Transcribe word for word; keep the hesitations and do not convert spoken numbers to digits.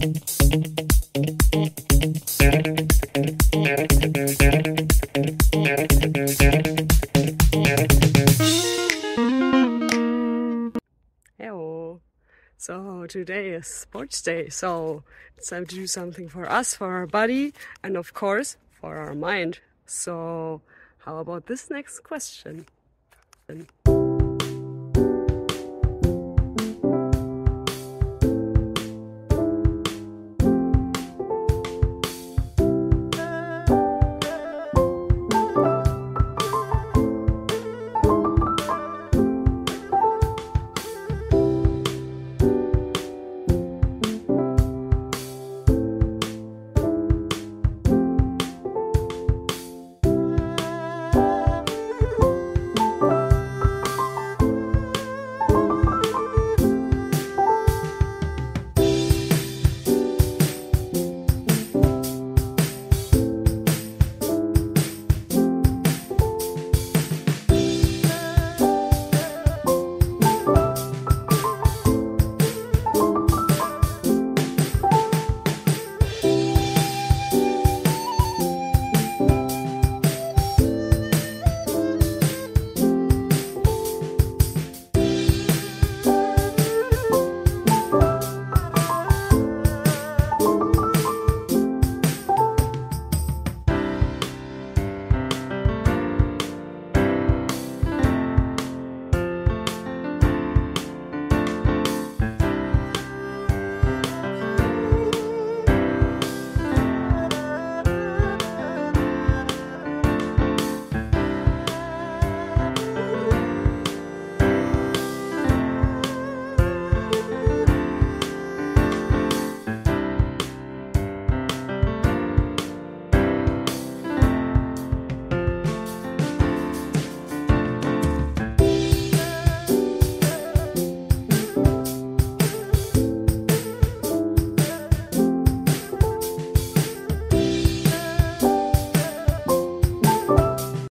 Hello. So today is sports day, so it's time to do something for us, for our body, and of course for our mind. So how about this next question?